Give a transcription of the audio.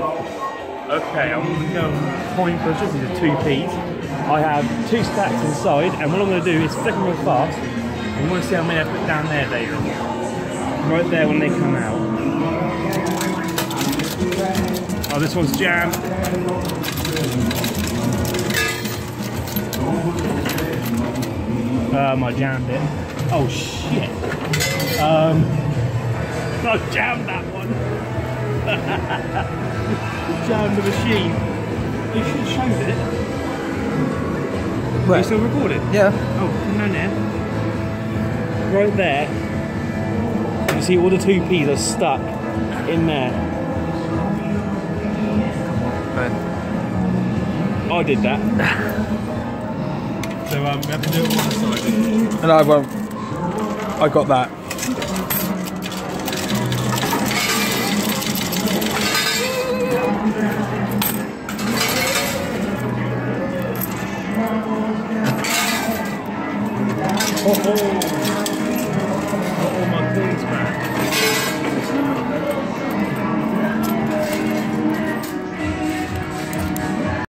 Okay, I'm going to go coin pushers. These are 2p's. I have 2 stacks inside, and what I'm going to do is flick them real fast. I'm going to see how many I put down there, David. Right there when they come out. Oh, this one's jammed. I jammed it. Oh shit. I jammed that one. Jammed the machine. You should have showed it. Are you still recording? Yeah. Oh, come down there. Right there. You see all the 2p's are stuck in there. Right. I did that. So we have to do it on one side. And I won't. I got that. Oh, got all my coins back.